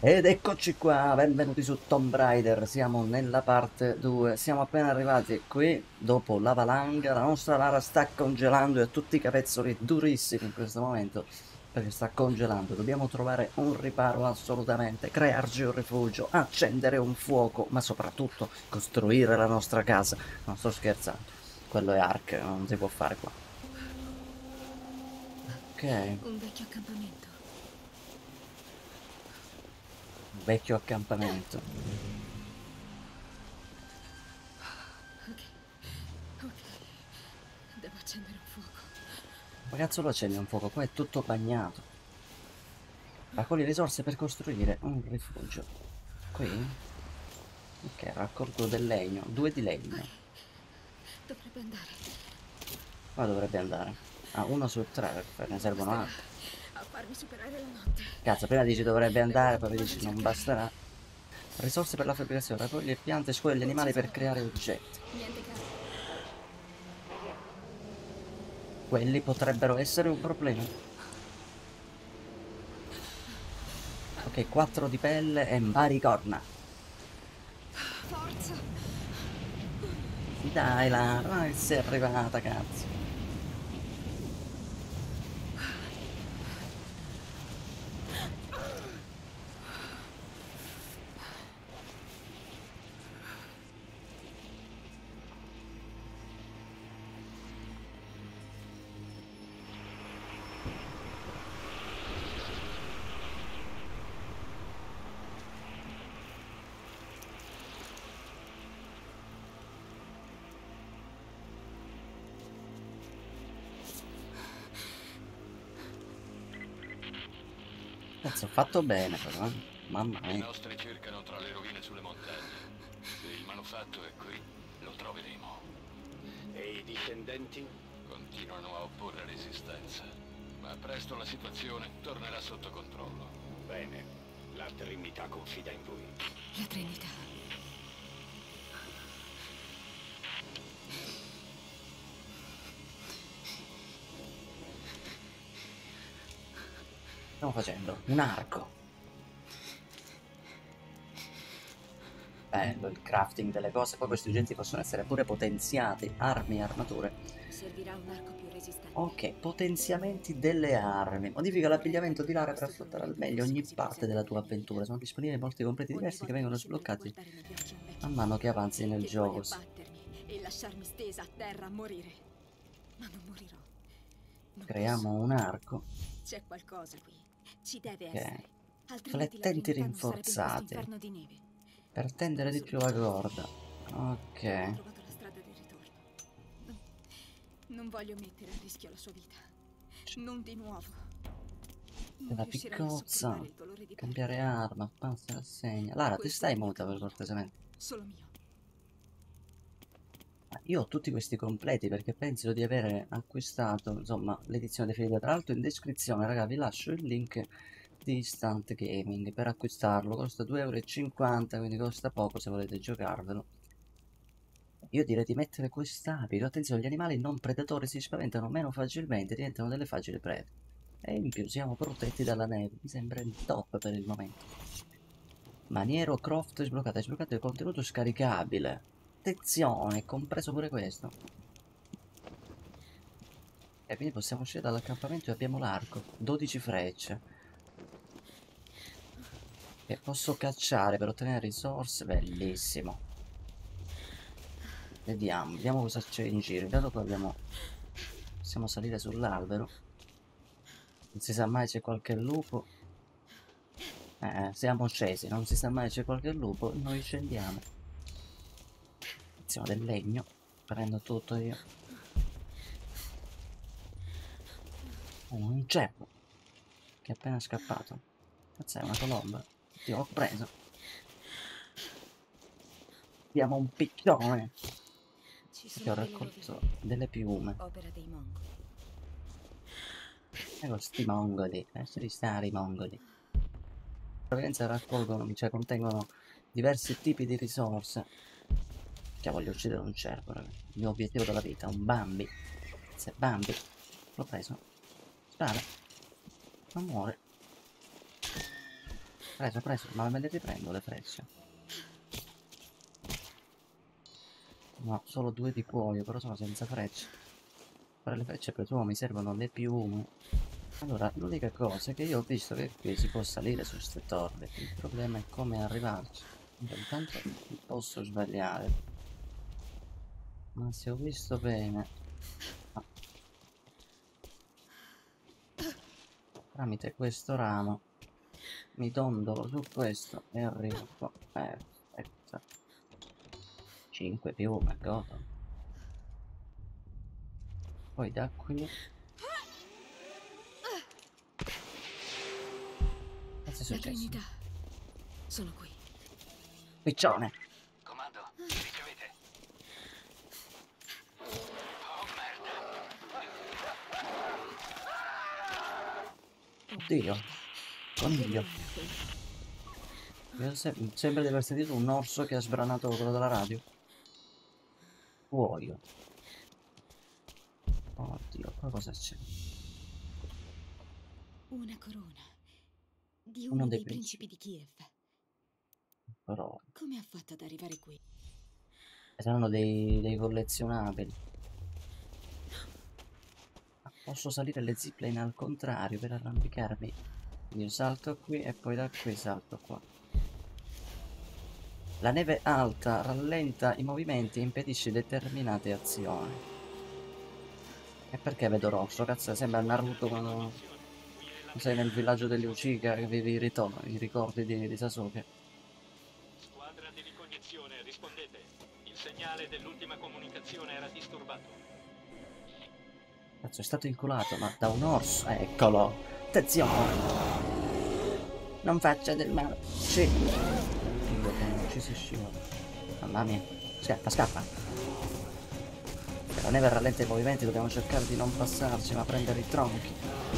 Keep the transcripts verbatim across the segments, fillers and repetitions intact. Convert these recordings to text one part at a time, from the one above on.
Ed eccoci qua, benvenuti su Tomb Raider, siamo nella parte due, siamo appena arrivati qui, dopo la valanga, la nostra Lara sta congelando e ha tutti i capezzoli durissimi in questo momento, perché sta congelando, dobbiamo trovare un riparo assolutamente, crearci un rifugio, accendere un fuoco, ma soprattutto costruire la nostra casa, non sto scherzando, quello è Ark, non si può fare qua. Ok, Un vecchio accampamento. un vecchio accampamento. Ok, ok. Devo accendere un fuoco. Ma cazzo lo accendi un fuoco? Qua è tutto bagnato. Raccogli risorse per costruire un rifugio. Qui? Ok, raccolgo del legno. Due di Ok, legno. dovrebbe andare. Qua dovrebbe andare. Ah, uno su tre, perfetto. Ne Non servono basterà altri. a farmi superare la notte. Cazzo, prima dici dovrebbe Devo andare, poi mi continuare a dici non cercare. basterà. Risorse per la fabbricazione. Raccogli piante, scogli gli Ho animali ucciso per da poco. creare oggetti. Niente caro. Quelli potrebbero essere un problema. Ok, quattro di pelle e vari corna. Forza! Dai, Lara, eh, sei arrivata, cazzo. Cazzo, ho fatto bene però, eh. Mamma I mia. nostri cercano tra le rovine sulle montagne. Se il manufatto è qui, lo troveremo. E i discendenti? Continuano a opporre resistenza. Ma presto la situazione tornerà sotto controllo. Bene, la Trinità confida in voi. La Trinità. Stiamo facendo un arco. Bello il crafting delle cose, poi questi oggetti possono essere pure potenziati, armi e armature. Servirà un arco più resistente. Ok, potenziamenti delle armi. Modifica l'abbigliamento di Lara per Questo affrontare al giovane meglio credo sia ogni così parte presente della tua nella mia vita. avventura. Sono disponibili molti completi Ogni diversi che volta vengono mi sembra di sbloccati guardare negli occhi un vecchio man mano che amico, avanzi nel che vuole gioco. abbattermi e lasciarmi stesa a terra a morire. Ma non morirò. Non posso. Creiamo un arco. C'è qualcosa qui. Ci deve Ok. essere. Altrimenti la Flettenti Trinità non sarebbe in questo rinforzati inferno di neve. per Spero tendere di solo più in la questo. corda. Ho Ok. trovato la strada del ritorno. Non, non voglio mettere a rischio la sua vita. Non di nuovo. Non La riuscirei a piccozza. sopprimere il dolore di Cambiare perderla. arma. Panza rassegna. Lara, ti Questo è stai il mio muta per cammino. cortesemente? Solo mio. Io ho tutti questi completi perché penso di avere acquistato, insomma, l'edizione definitiva. Tra l'altro in descrizione, raga, vi lascio il link di Instant Gaming per acquistarlo. Costa due euro e cinquanta, quindi costa poco se volete giocarvelo. Io direi di mettere quest'abito. Attenzione, gli animali non predatori si spaventano meno facilmente, diventano delle facili prede. E in più siamo protetti dalla neve. Mi sembra il top per il momento. Maniero Croft sbloccata. Hai sbloccato il contenuto scaricabile. Attenzione, è compreso pure questo. E quindi possiamo uscire dall'accampamento e abbiamo l'arco. dodici frecce. E posso cacciare per ottenere risorse. Bellissimo. Vediamo, vediamo cosa c'è in giro. Intanto qua abbiamo... Possiamo salire sull'albero. Non si sa mai c'è qualche lupo. Eh, siamo scesi, non si sa mai c'è qualche lupo. Noi scendiamo. Attenzione del legno. Prendo tutto io. Oh, un ceppo. Che è appena scappato. Cazzo è una colomba. Ti ho preso. Diamo un picchione. Ci Che ho sono delle raccolto rovine. delle piume. Opera dei mongoli. Ecco sti mongoli. Lasciali stare i mongoli. In provenienza raccolgono, cioè contengono diversi tipi di risorse. Che voglio uccidere un cervo, raga. Il mio obiettivo della vita, un Bambi. Se Bambi. L'ho preso. Spara. Non muore. Preso, preso, ma me le riprendo le frecce? No, solo due di cuoio, però sono senza frecce. Per le frecce per tuo mi servono le piume. Allora, l'unica cosa è che io ho visto che qui si può salire su queste torri. Il problema è come arrivarci. Intanto posso sbagliare. Ma se ho visto bene... Ah. Tramite questo ramo mi dondolo su questo e arrivo qua. Perfetto. cinque piume, godo. Poi da qui... Cosa è successo? Trinità. Sono qui. Piccione! Comando, mi ricevete? Oh, merda! Oddio! Coniglio! Io se sembra di aver sentito un orso che ha sbranato quello della radio. Cuoio. Oddio, qua cosa c'è? Una corona. Di Uno uno dei dei principi di Kiev. Però Come ha fatto ad arrivare qui? saranno dei, dei collezionabili. Ma posso salire le zipline al contrario per arrampicarmi. Io salto qui e poi da qui salto qua. La neve alta rallenta i movimenti e impedisce determinate azioni. E perché vedo rosso? Cazzo, sembra Naruto quando sei nel villaggio degli Uchiha che avevi i ritorni, i ricordi di, di Sasuke. Squadra di ricognizione, rispondete. Il segnale dell'ultima comunicazione era disturbato. Cazzo, è stato inculato, ma da un orso. Eccolo! Attenzione! Non faccia del male. Sì. Figo che non ci si scivola. Mamma mia. Scappa, scappa. Se la neve rallenta i movimenti dobbiamo cercare di non passarci, ma prendere i tronchi.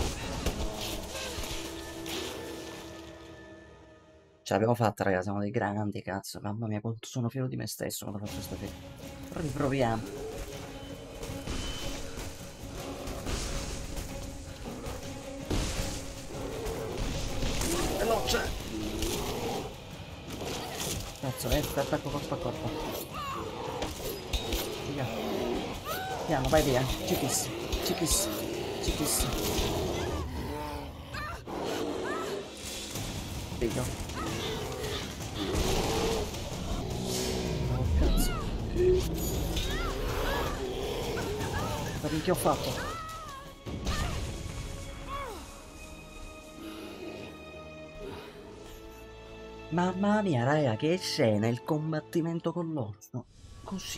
Ce l'abbiamo fatta, ragazzi, siamo dei grandi, cazzo. Mamma mia, quanto sono fiero di me stesso quando faccio questo film. Però riproviamo. Veloce! Cazzo, eh, attacco corpo a corpo. Via. Piano, vai via. Cichis, cichis, cichis. Figlio. Ma che ho fatto? Mamma mia, raga, che scena il combattimento con l'orso. Così.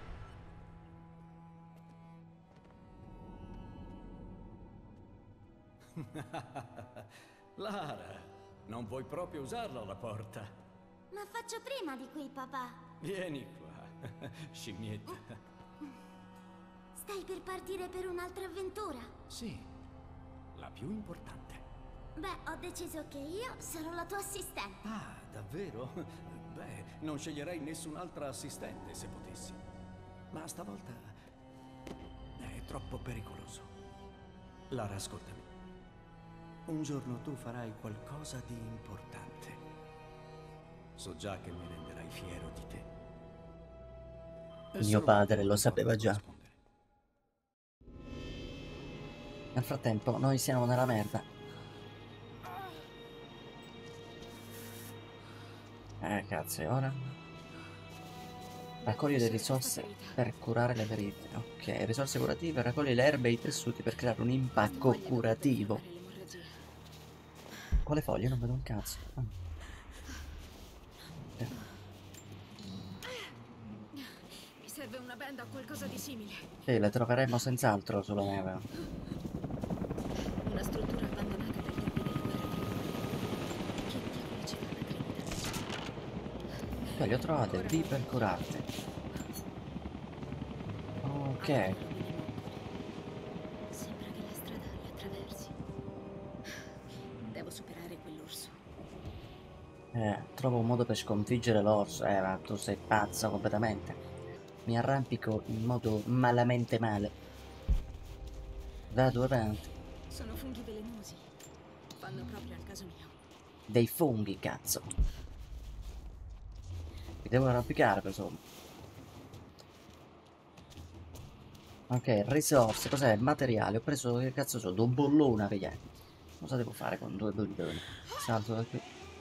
Lara, non puoi proprio usarla la porta. Ma faccio prima di qui, papà. Vieni qua, scimmietta. Stai per partire per un'altra avventura? Sì, la più importante. Beh, ho deciso che io sarò la tua assistente. Ah, davvero? Beh, non sceglierei nessun'altra assistente se potessi. Ma stavolta è troppo pericoloso. Lara, ascoltami. Un giorno tu farai qualcosa di importante. So già che mi renderai fiero di te. Mio padre lo sapeva già. Nel frattempo noi siamo nella merda. Eh cazzo, e ora? Raccogli le risorse per curare le ferite. Ok, risorse curative, raccogli le erbe e i tessuti per creare un impacco curativo. Quale foglia? Non vedo un cazzo. Ah. Eh. Mi serve una benda o qualcosa di simile. Sì, le troveremo senz'altro sulla neve. Una struttura abbandonata dagli anni della guerra fredda. Che diavolo ci fa la Trinità? Poi li ho trovate V per curarle. Ok. Sembra che la strada la attraversi. Devo superare quell'orso. Eh, trovo un modo per sconfiggere l'orso. Eh, ma tu sei pazzo completamente. Mi arrampico in modo malamente male. Da due avanti. Sono funghi velenosi. Fanno proprio al caso mio. dei funghi, cazzo. Mi devo arrampicare, insomma. Ok, risorse, cos'è? Materiale, ho preso, che cazzo so, due bollone, che cosa devo fare con due bolloni? Salto da qui.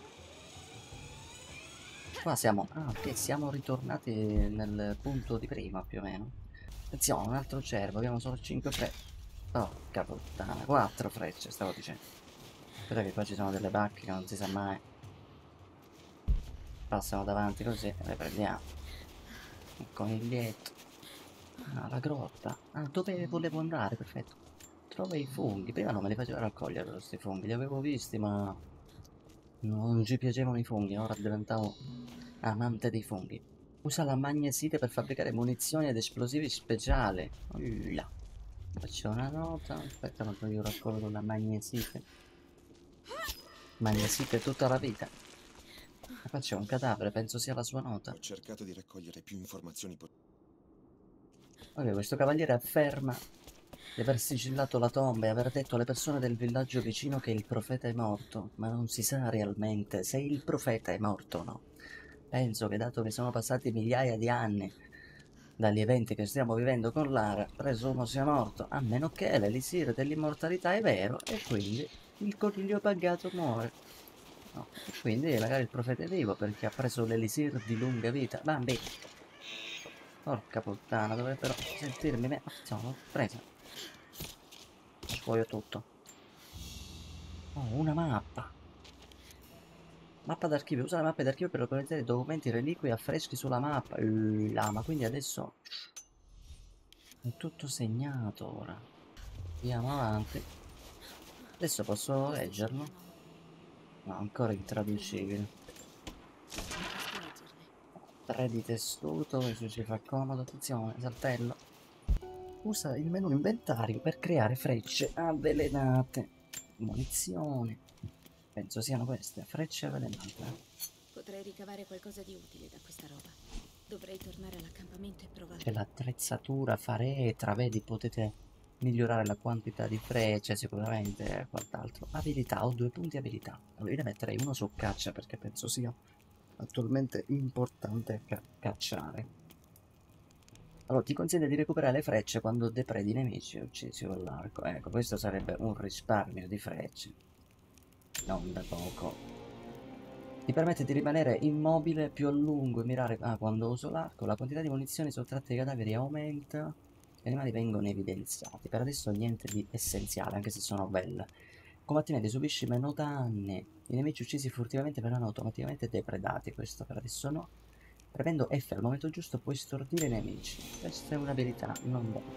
Qua siamo, ah ok, siamo ritornati nel punto di prima, più o meno. Attenzione, un altro cervo, abbiamo solo cinque frecce. Porca puttana, quattro frecce, stavo dicendo. Aspetta che qua ci sono delle bacche che non si sa mai. Passano davanti così e le prendiamo. Il coniglietto. Ah, la grotta. Ah, dove volevo andare? Perfetto. Trova i funghi. Prima non me li faceva raccogliere questi funghi. Li avevo visti, ma non ci piacevano i funghi. Ora diventavo amante dei funghi. Usa la magnesite per fabbricare munizioni ed esplosivi speciali. Ulla. Faccio una nota. Aspetta, quando io raccolgo la magnesite. Magnesite tutta la vita. Qua c'è un cadavere, penso sia la sua nota. Ho cercato di raccogliere più informazioni possibili. Ok, questo cavaliere afferma di aver sigillato la tomba e aver detto alle persone del villaggio vicino che il profeta è morto, ma non si sa realmente se il profeta è morto o no. Penso che dato che sono passati migliaia di anni dagli eventi che stiamo vivendo con Lara, presumo sia morto, a meno che l'elisir dell'immortalità è vero e quindi il coniglio pagato muore. No, e quindi magari il profeta è vivo perché ha preso l'elisir di lunga vita. Bambi! Porca puttana, dovrebbero sentirmi me. Attenzione, l'ho presa. Scuoio tutto. Oh, una mappa. Mappa d'archivio. Usa la mappa d'archivio per localizzare documenti, reliquie e affreschi sulla mappa. Uh, là, ma quindi adesso è tutto segnato ora. Andiamo avanti. Adesso posso leggerlo? No, ancora intraducibile. tre di tessuto, questo ci fa comodo. Attenzione, saltello. Usa il menu inventario per creare frecce avvelenate. Munizioni. Penso siano queste, frecce avvelenate. Potrei ricavare qualcosa di utile da questa roba. Dovrei tornare all'accampamento e provare. C'è l'attrezzatura, faretra, vedi, potete migliorare la quantità di frecce sicuramente e quant'altro. Abilità, ho due punti abilità. Allora io ne metterei uno su caccia perché penso sia attualmente importante ca cacciare. Allora ti consiglia di recuperare le frecce quando depredi i nemici uccisi con l'arco. Ecco, questo sarebbe un risparmio di frecce. Non da poco. Ti permette di rimanere immobile più a lungo e mirare... Ah, quando uso l'arco la quantità di munizioni sottratte ai cadaveri aumenta. Gli animali vengono evidenziati. Per adesso niente di essenziale, anche se sono belle. Combattimenti, subisci meno danni. I nemici uccisi furtivamente verranno automaticamente depredati. Questo per adesso no. Premendo F al momento giusto puoi stordire i nemici. Questa è un'abilità, non buona.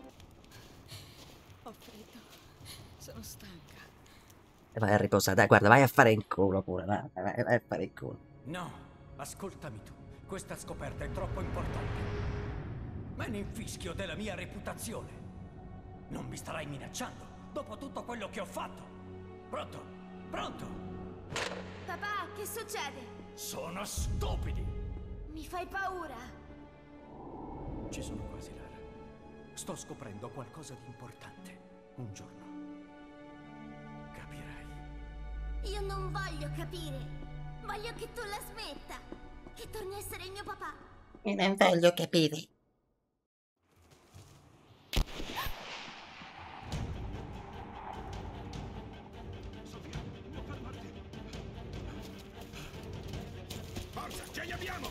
Ho freddo. Sono stanca. E vai a riposare, dai, guarda, vai a fare in culo pure, vai, vai, vai a fare in culo. No, ascoltami tu. Questa scoperta è troppo importante. Me ne infischio della mia reputazione. Non mi starai minacciando dopo tutto quello che ho fatto. Pronto? Pronto? Papà, che succede? Sono stupidi. Mi fai paura. Ci sono quasi, Lara. Sto scoprendo qualcosa di importante. Un giorno capirai. Io non voglio capire. Voglio che tu la smetta. Che torni a essere il mio papà. E non voglio capire. Forza, ce li abbiamo!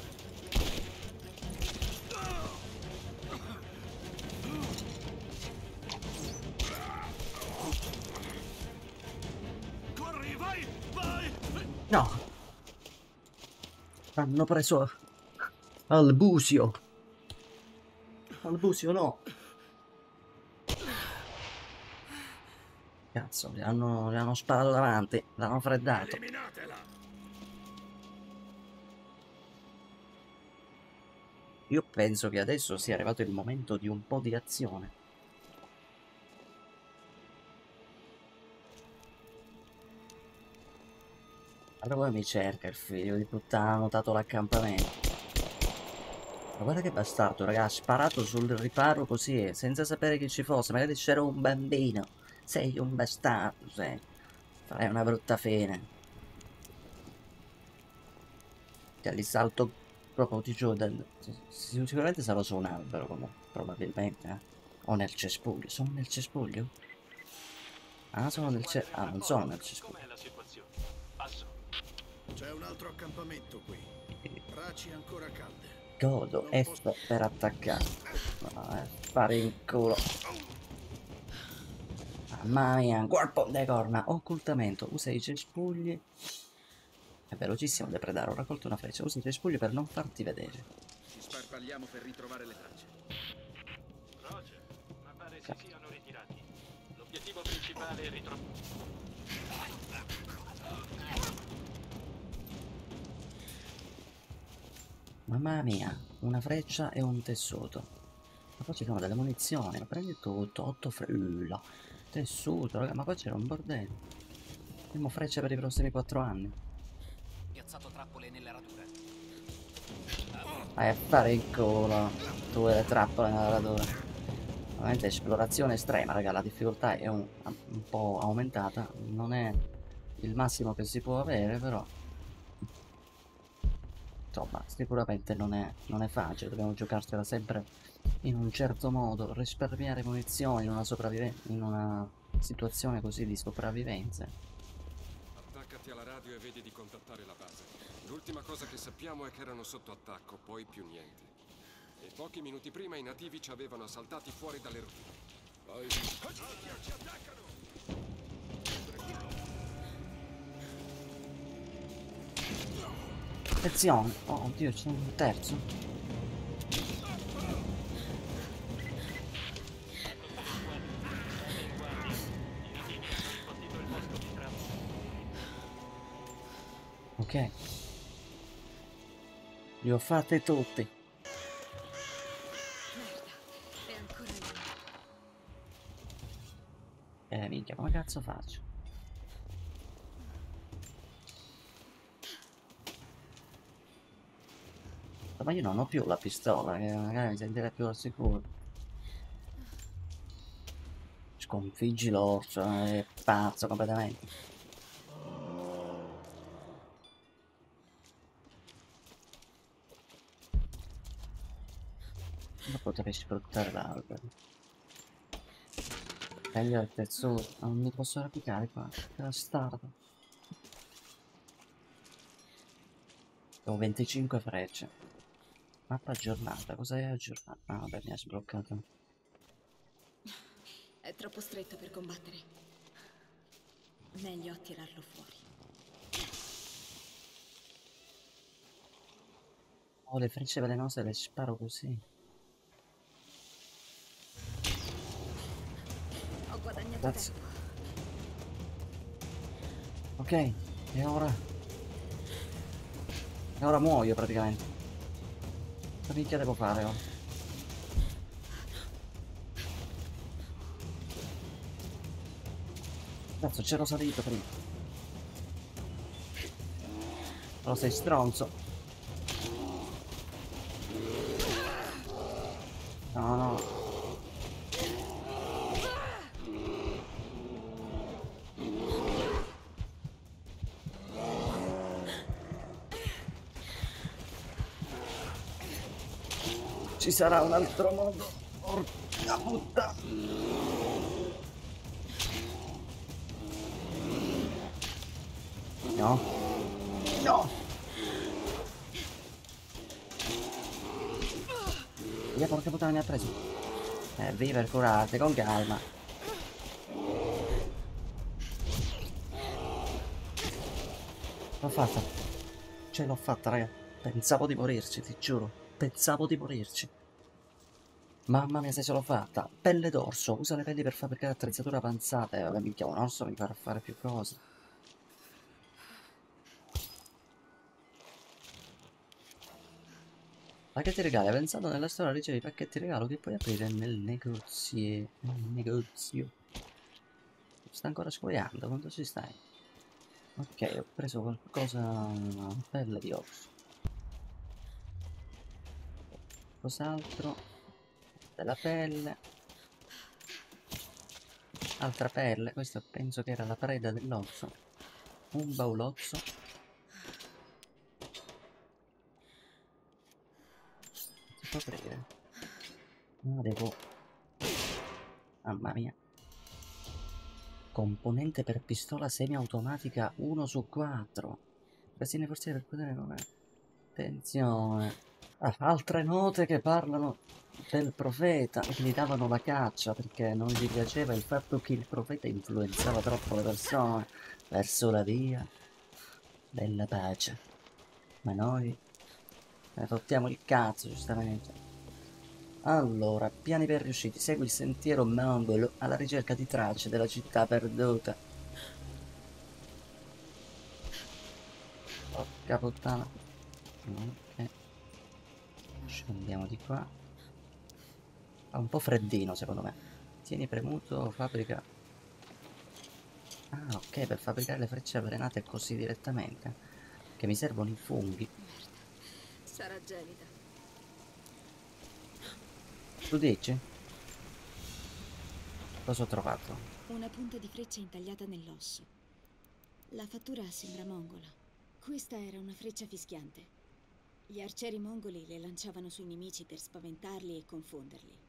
Corri, vai, vai! No. Hanno preso al busio. Al busio no. Cazzo, gli hanno, gli hanno sparato davanti. L'hanno freddato. Eliminatela! Io penso che adesso sia arrivato il momento di un po' di azione. Allora poi mi cerca il figlio di puttana, ha notato l'accampamento. Ma guarda che bastardo, raga, ha sparato sul riparo così, senza sapere chi ci fosse. Magari c'era un bambino. Sei un bastardo, sei. Farai una brutta fine. Cioè, li salto proprio, ti giuro, del... sicuramente sarò su un albero, come probabilmente, eh. O nel cespuglio. Sono nel cespuglio? Ah, sono nel cespuglio. Ah, non sono nel cespuglio. Com'è la situazione? Passo. C'è un altro accampamento qui. Braci ancora calde. Godo F per attaccare. No, eh, fare in culo. Mamma mia, corpo de corna. Occultamento. Usa i cespugli. È velocissimo depredare. Ho raccolto una freccia. Usa i cespugli per non farti vedere. Ci sparpagliamo per ritrovare le tracce. Roger, ma pare si siano ritirati. L'obiettivo principale è ritrovare... Mamma mia, una freccia e un tessuto. Ma poi ci sono delle munizioni, ma prendi tutto, otto frilla, tessuto, raga, ma qua c'era un bordello. Abbiamo frecce per i prossimi quattro anni. Piazzato trappole nelle radure. Vai a fare il culo, tu e le trappole nella radura. Ovviamente esplorazione estrema, raga, la difficoltà è un, un po' aumentata, non è il massimo che si può avere, però... Insomma, sicuramente non è, non è facile, dobbiamo giocarsela sempre in un certo modo, risparmiare munizioni in una, in una situazione così di sopravvivenza. Attaccati alla radio e vedi di contattare la base. L'ultima cosa che sappiamo è che erano sotto attacco, poi più niente. E pochi minuti prima i nativi ci avevano assaltati fuori dalle rovine. Poi... ci attaccano! Attenzione! Oh oddio, c'è un terzo. Ok. Li ho fatti tutti. Merda, è ancora lì. Eh minchia, come cazzo faccio? Ma io non ho più la pistola, che magari mi sentirei più al sicuro. Sconfiggi l'orso, è pazzo completamente. Non potrei sfruttare l'albero. Meglio il tessuto, non mi posso replicare qua, che bastardo. Ho venticinque frecce. Mappa aggiornata, cosa hai aggiornato? Ah vabbè, mi ha sbloccato. È troppo stretto per combattere. Meglio attirarlo fuori. Oh, le frecce velenose le sparo così. Ho guadagnato Grazie. tempo. Ok, e ora? E ora muoio praticamente. Che minchia devo fare ora? Cazzo, c'ero salito prima. Però sei stronzo. No, no. Ci sarà un altro modo. Porca puttana. No. No. Via, porca puttana, mi ha preso. Eh, viver, curate, con calma. L'ho fatta. Ce l'ho fatta, raga. Pensavo di morirci, ti giuro. Pensavo di morirci. Mamma mia, se ce l'ho fatta. Pelle d'orso. Usa le pelli per fabbricare attrezzature avanzate. Vabbè, minchia, un orso mi farà fare più cose. Pacchetti regali. Avanzato nella storia ricevi pacchetti regalo che puoi aprire nel negozio. Nel negozio. Sta ancora scoiando. Quanto ci stai? Ok, ho preso qualcosa. Pelle di orso. Cos'altro? Della pelle. Altra pelle. Questa penso che era la preda dell'orso. Un baulozzo. può aprire? No, devo... Mamma mia. Componente per pistola semiautomatica uno su quattro. Resine forziere per potere non è. Attenzione. Ah, altre note che parlano del profeta, che gli davano la caccia perché non gli piaceva il fatto che il profeta influenzava troppo le persone verso la via della pace. Ma noi ne tocchiamo il cazzo, giustamente. Allora, piani per riusciti. Segui il sentiero mongolo alla ricerca di tracce della città perduta. Porca puttana. Ok. Scendiamo di qua. Fa un po' freddino secondo me. Tieni premuto, fabbrica. Ah, ok, per fabbricare le frecce avvelenate così direttamente. Che mi servono i funghi. Merda. Sarà gelida. Tu dici? Cosa ho trovato? Una punta di freccia intagliata nell'osso. La fattura sembra mongola. Questa era una freccia fischiante. Gli arcieri mongoli le lanciavano sui nemici per spaventarli e confonderli.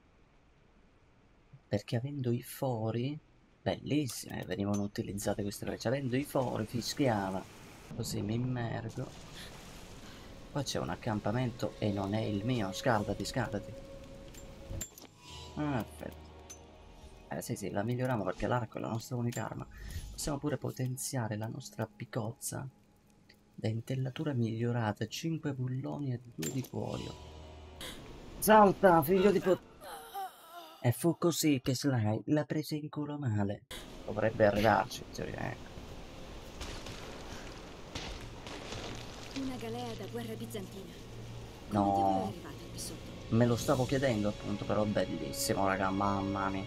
Perché avendo i fori, bellissime, venivano utilizzate queste frecce. Avendo i fori fischiava. Così mi immergo. Qua c'è un accampamento e non è il mio. Scaldati, scaldati. Perfetto. Eh sì sì, la miglioriamo perché l'arco è la nostra unica arma. Possiamo pure potenziare la nostra piccozza. Dentellatura migliorata, cinque bulloni e due di cuoio. Salta, figlio di put... E fu così che Sly la prese in culo male. Dovrebbe arrivarci, in teoria, ecco. Una galea da guerra bizantina. No. Come diavolo è arrivata qui sotto? Me lo stavo chiedendo appunto, però bellissimo, raga, mamma mia.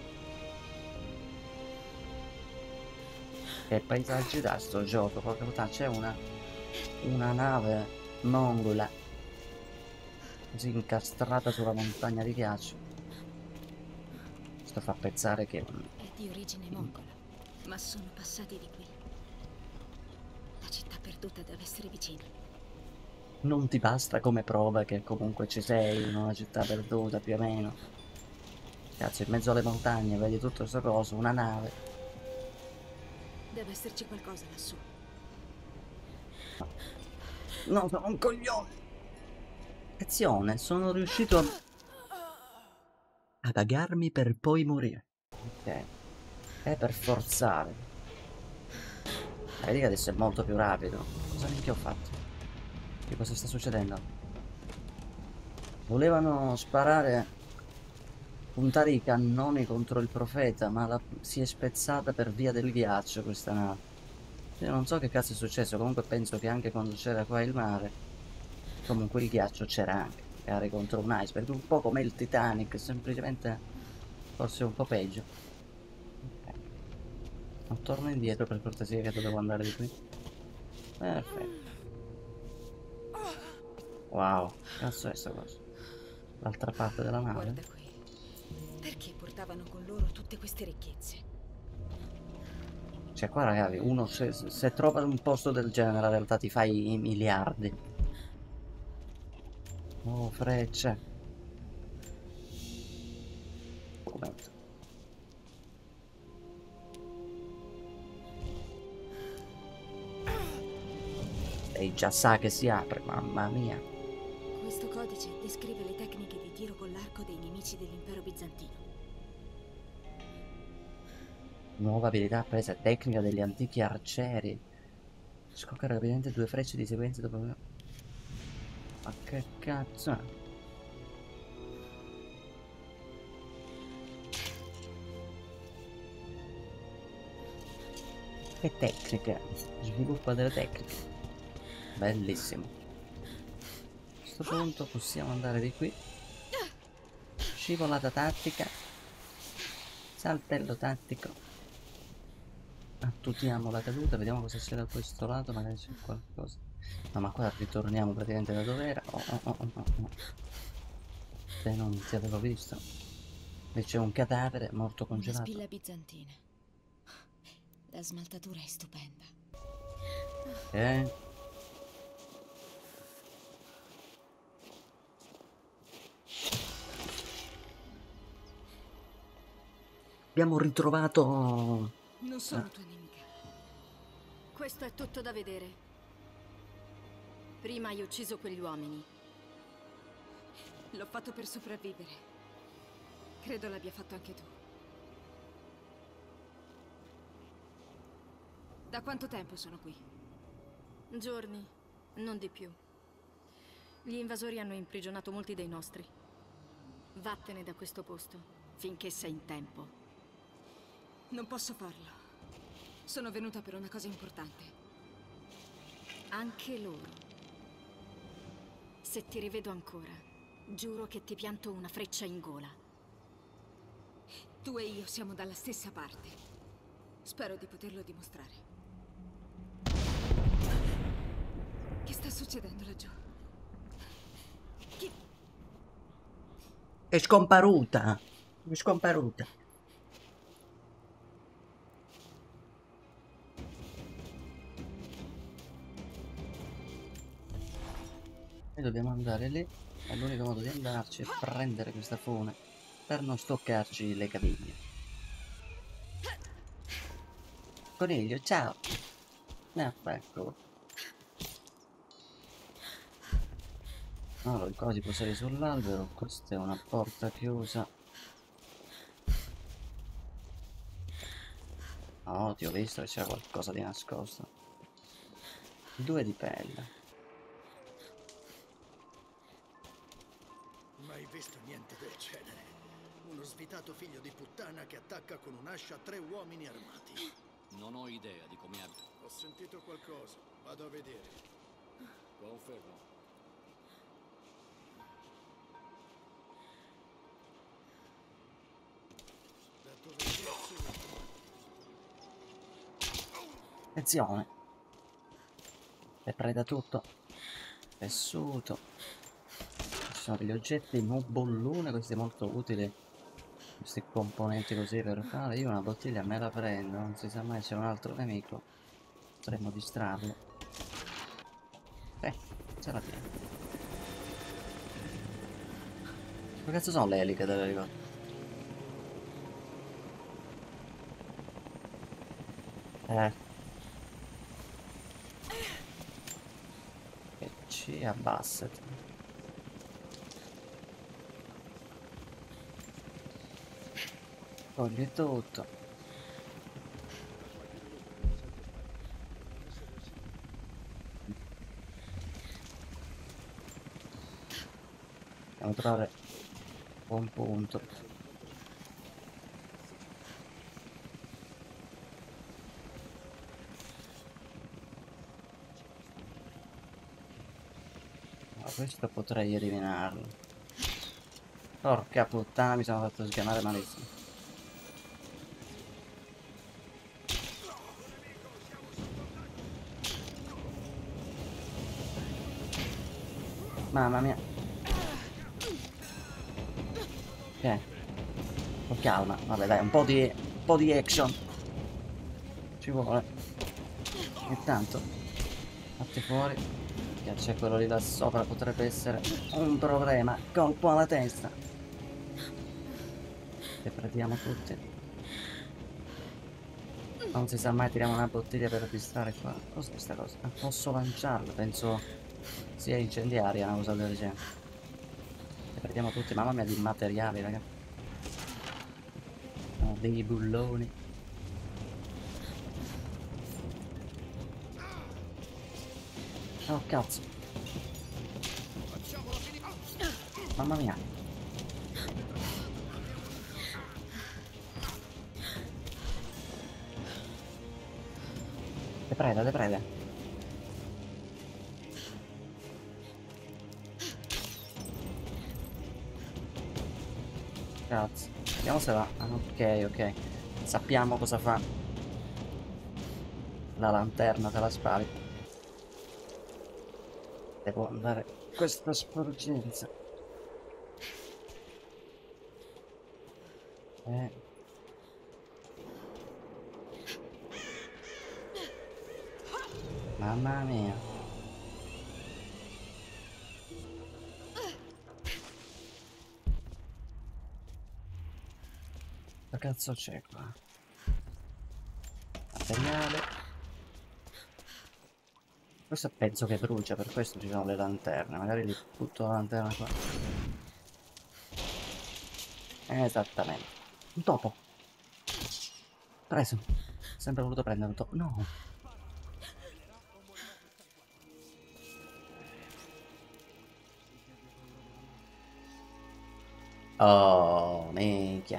Che paesaggi da sto gioco, porca puttana, c'è una, una nave mongola così incastrata sulla montagna di ghiaccio. Sto fa pensare che... È di origine mongola, ma sono passati di qui. La città perduta deve essere vicina. Non ti basta come prova che comunque ci sei in una città perduta più o meno. Cazzo, in mezzo alle montagne vedi tutto questo coso, una nave. Deve esserci qualcosa lassù. No, sono un coglione. Attenzione, sono riuscito a... a pagarmi per poi morire. Ok. È per forzare. Vedi che adesso è molto più rapido. Cosa minchia ho fatto? Che cosa sta succedendo? Volevano sparare, puntare i cannoni contro il profeta, ma la, si è spezzata per via del ghiaccio questa nave. Io non so che cazzo è successo, comunque penso che anche quando c'era qua il mare, comunque il ghiaccio c'era anche, magari contro un iceberg, un po' come il Titanic, semplicemente forse un po' peggio. Ok. Non torno indietro per cortesia che dovevo andare di qui. Perfetto. Wow, cazzo è sta cosa? L'altra parte della nave? Guarda qui. Perché portavano con loro tutte queste ricchezze? Cioè qua ragazzi, uno se, se trova un posto del genere in realtà ti fai i miliardi. Oh, frecce. Documento. E già sa che si apre, mamma mia. Questo codice descrive le tecniche di tiro con l'arco dei nemici dell'impero bizantino. Nuova abilità appresa, tecnica degli antichi arcieri. Scocca rapidamente due frecce di sequenza dopo... Ma che cazzo è? Che tecniche? Sviluppo delle tecniche. Bellissimo. A questo punto possiamo andare di qui. Scivolata tattica. Saltello tattico. Attutiamo la caduta. Vediamo cosa c'è da questo lato. Magari c'è qualcosa. No, ma qua ritorniamo praticamente da dove era. Oh, oh, oh, oh, oh. Se non ti avevo visto. Lì c'è un cadavere morto congelato. Una spilla bizantina. La smaltatura è stupenda. Eh? Abbiamo ritrovato... Non sono tua nemica. Questo è tutto da vedere. Prima hai ucciso quegli uomini. L'ho fatto per sopravvivere. Credo l'abbia fatto anche tu. Da quanto tempo sono qui? Giorni, non di più. Gli invasori hanno imprigionato molti dei nostri. Vattene da questo posto, finché sei in tempo. Non posso farlo. Sono venuta per una cosa importante. Anche loro. Se ti rivedo ancora, giuro che ti pianto una freccia in gola. Tu e io siamo dalla stessa parte. Spero di poterlo dimostrare. Che sta succedendo laggiù? Chi... È scomparuta. È scomparuta. E dobbiamo andare lì. E l'unico modo di andarci è prendere questa fune per non stoccarci le caviglie. Coniglio, ciao. No, ecco. Allora, qua si può salire sull'albero. Questa è una porta chiusa. Oh, ti ho visto che c'era qualcosa di nascosto. Due di pelle. Mai visto niente del genere. Uno svitato figlio di puttana che attacca con un'ascia tre uomini armati. Non ho idea di come abbia. Ho sentito qualcosa. Vado a vedere. Confermo. Da dove cazzo? Attenzione. E preda tutto. Tessuto. Ci sono degli oggetti nubollune, questi molto utili. Questi componenti così per fare. Io una bottiglia me la prendo, non si sa mai c'è un altro nemico. Potremmo distrarlo. Eh, ce la tiene. Che cazzo sono le eliche dell'elicottero? Eh. E ci abbassati. Togli tutto. Dobbiamo trovare un punto. Ma questo potrei eliminarlo. Porca puttana, mi sono fatto sgamare malissimo. Mamma mia. Ok. Con calma. Vabbè dai, un po' di. un po' di action. Ci vuole. Intanto. Fatti fuori. Che c'è quello lì da sopra. Potrebbe essere un problema. Colpo alla testa. Le prendiamo tutti. Non si sa mai, tiriamo una bottiglia per distrarre qua. Cos'è questa cosa? Ah, posso lanciarla, penso sia incendiaria, una cosa del genere. Le prendiamo tutti, mamma mia di materiali, raga. Sono dei bulloni. Oh cazzo. Mamma mia. Le preda, le preda. Cazzo. Vediamo se va. Ah, ok, ok. Sappiamo cosa fa. La lanterna te la spari. Devo andare. Questa sporgenza. Eh. Mamma mia. cazzo c'è qua? Materiale. Questo penso che brucia, per questo ci sono le lanterne. Magari li butto la lanterna qua. Esattamente. Un topo. Preso. Sempre voluto prendere un topo. No. Oh, minchia.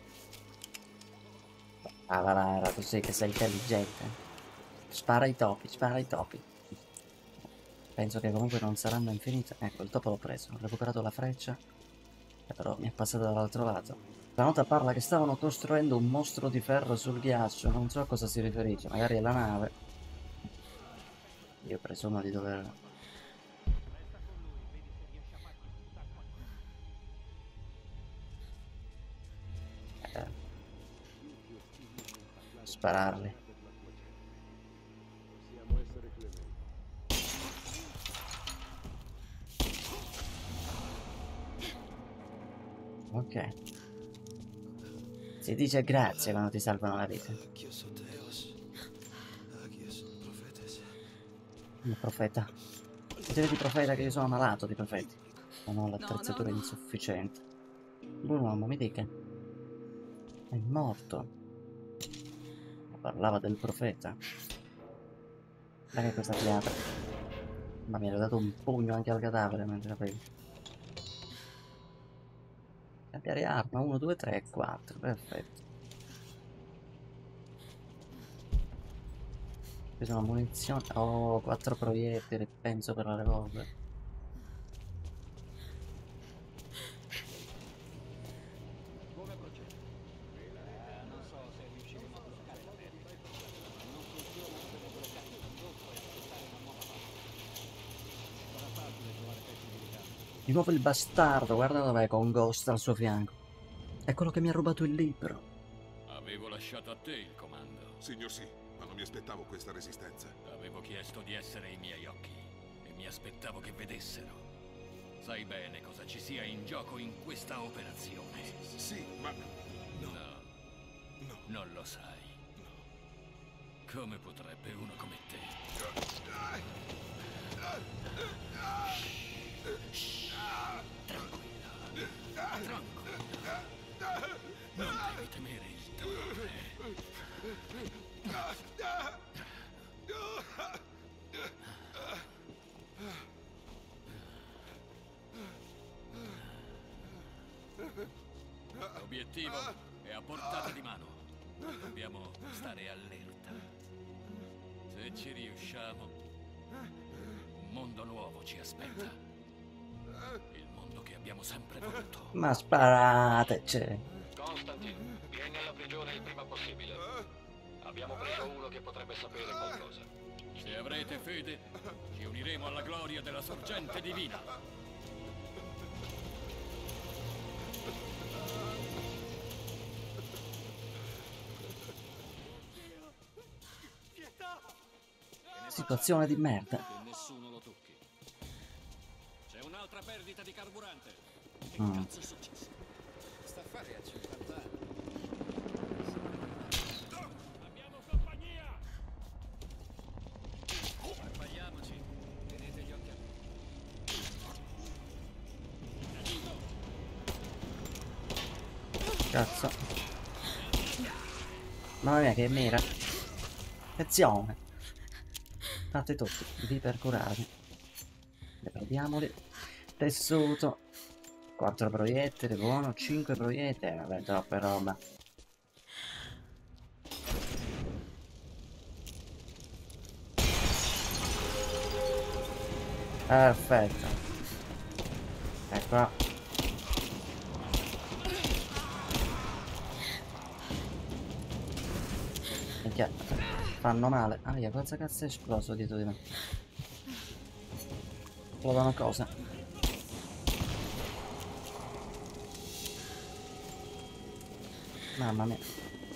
Ah, va, va, va, tu sei che sei intelligente. Spara ai topi, spara ai topi. Penso che comunque non saranno infinite. Ecco, il topo l'ho preso. Ho recuperato la freccia. E però mi è passato dall'altro lato. La nota parla che stavano costruendo un mostro di ferro sul ghiaccio. Non so a cosa si riferisce. Magari è la nave. Io presumo di dover... Eh. Spararli. Ok. Si dice grazie quando ti salvano la vita. Il profeta. Dire di profeta che io sono malato di profeti. Non ho l'attrezzatura no, no, no. insufficiente. Buon uomo, mi dica. È morto. Parlava del profeta. Dai che questa fiata. Ma mi era dato un pugno anche al cadavere mentre l'avevo. Cambiare arma, uno, due, tre, quattro, perfetto. Qui sono munizioni, oh, quattro proiettili, penso per la revolver. Come procede? Non so se riusciremo a bloccare la perdita. Non funziona se devo bloccare il condotto e aspettare una nuova parte. Sarà facile trovare pezzi di ricambio. Di nuovo il bastardo, guarda dov'è con Ghost al suo fianco. È quello che mi ha rubato il libro. Avevo lasciato a te il comando. Signor sì, ma non mi aspettavo questa resistenza. Avevo chiesto di essere i miei occhi e mi aspettavo che vedessero. Sai bene cosa ci sia in gioco in questa operazione. Sì, ma... No. No. No. Non lo sai. No. Come potrebbe uno come te? Tranquilla. Tranquilla. Non devi temere il dolore. L'obiettivo è a portata di mano. Dobbiamo stare allerta. Se ci riusciamo, un mondo nuovo ci aspetta. Il mondo che abbiamo sempre voluto. Ma sparateci. Constantine, vieni alla prigione il prima possibile. Abbiamo preso uno che potrebbe sapere qualcosa. Se avrete fede, ci uniremo alla gloria della sorgente divina. Situazione di merda. Che nessuno lo tocchi. C'è un'altra perdita di carburante. Che Mm. cazzo è successo? Sta a fare a cinquanta anni. Abbiamo compagnia! Sbagliamoci. Tenete gli occhi aperti. Cazzo. Mamma mia che mira. Attenzione. Fate tutti, vi per curarmi. Prendiamoli. Tessuto. quattro proiettili, buono. cinque proiettili. Eh, vabbè, troppa roba. Perfetto. Ecco. Minchia. Fanno male. Ah, io cosa cazzo è esploso dietro di me? Esplodono cosa? Mamma mia.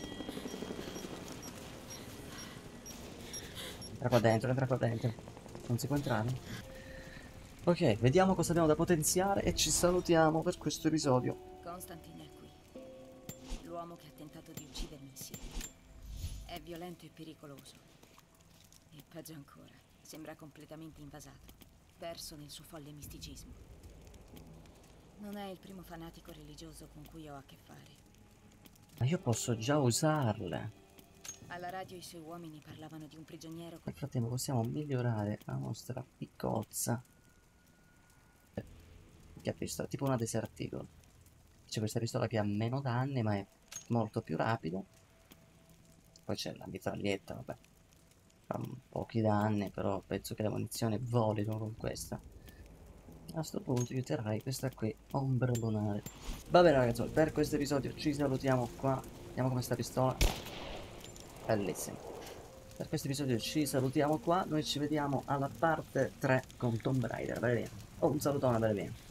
Entra qua dentro, entra qua dentro. Non si può entrare? Ok, vediamo cosa abbiamo da potenziare e ci salutiamo per questo episodio. Constantine è qui. L'uomo l'uomo che ha tentato di uccidermi in City. È violento e pericoloso. E peggio ancora, sembra completamente invasato, perso nel suo folle misticismo. Non è il primo fanatico religioso con cui ho a che fare. Ma io posso già usarle. Alla radio i suoi uomini parlavano di un prigioniero con... Nel frattempo possiamo migliorare la nostra piccozza. Eh, che pistola? Tipo una Desert Eagle. C'è questa pistola che ha meno danni ma è molto più rapido. Poi c'è la mitraglietta, vabbè. Fa pochi danni, però penso che le munizioni volino con questa. A questo punto io terrei questa qui, ombra lunare. Va bene ragazzi, per questo episodio ci salutiamo qua. Vediamo come sta pistola. Bellissimo. Per questo episodio ci salutiamo qua. Noi ci vediamo alla parte tre con Tomb Raider. Bene bene. Oh, un salutone, bene bene.